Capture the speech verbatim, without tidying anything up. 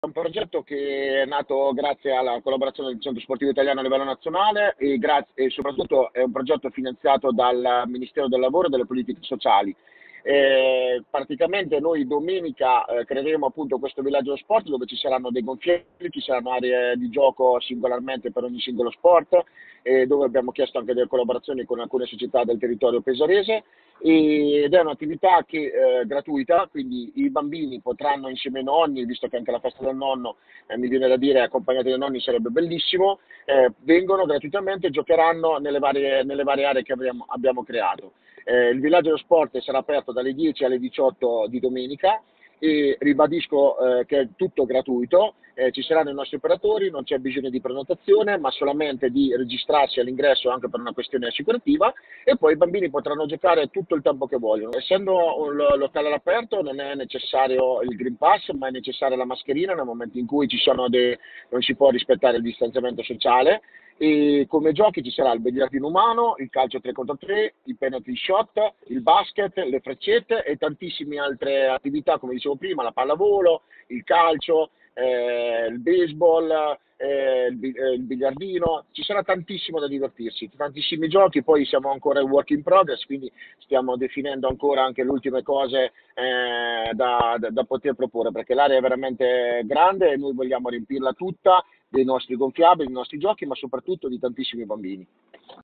un progetto che è nato grazie alla collaborazione del Centro Sportivo Italiano a livello nazionale e, grazie, e soprattutto è un progetto finanziato dal Ministero del Lavoro e delle Politiche Sociali. Eh, praticamente noi domenica eh, creeremo appunto questo villaggio dello sport dove ci saranno dei gonfiabili, ci saranno aree di gioco singolarmente per ogni singolo sport, eh, dove abbiamo chiesto anche delle collaborazioni con alcune società del territorio pesarese ed è un'attività che, eh, gratuita, quindi i bambini potranno insieme ai nonni, visto che anche la festa del nonno eh, mi viene da dire accompagnati dai nonni sarebbe bellissimo, eh, vengono gratuitamente e giocheranno nelle varie, nelle varie aree che abbiamo, abbiamo creato. Eh, il villaggio dello sport sarà aperto dalle dieci alle diciotto di domenica e ribadisco eh, che è tutto gratuito, eh, ci saranno i nostri operatori, non c'è bisogno di prenotazione, ma solamente di registrarsi all'ingresso anche per una questione assicurativa e poi i bambini potranno giocare tutto il tempo che vogliono. Essendo un lo- locale all'aperto non è necessario il Green Pass, ma è necessaria la mascherina nel momento in cui ci sono dei, non si può rispettare il distanziamento sociale. E come giochi ci sarà il biliardino umano, il calcio tre contro tre, il penalty shot, il basket, le freccette e tantissime altre attività, come dicevo prima, la pallavolo, il calcio, eh, il baseball, eh, il, bi- eh, il biliardino. Ci sarà tantissimo da divertirsi, tantissimi giochi, poi siamo ancora in work in progress, quindi stiamo definendo ancora anche le ultime cose eh, da, da- da poter proporre, perché l'area è veramente grande e noi vogliamo riempirla tutta dei nostri gonfiabili, dei nostri giochi, ma soprattutto di tantissimi bambini.